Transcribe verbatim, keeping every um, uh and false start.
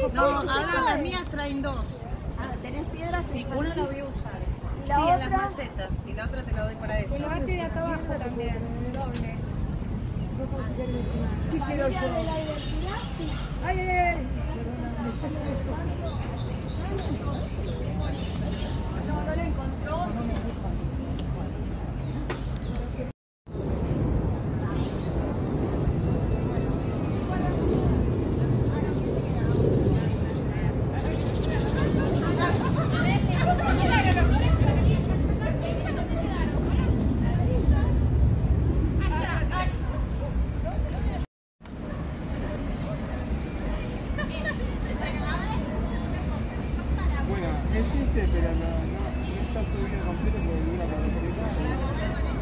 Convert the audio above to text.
No, ahora las mías traen dos. Ah, ¿tenés piedras? Sí, una la voy a usar. ¿Y la sí, otra? a las macetas. Y la otra te la doy para eso. El mate de acá abajo también, doble. ¿Qué quiero yo? Ay, ay, ay. No, no lo encontró. Bueno, existe, pero no, no, no está subido completo porque dura para la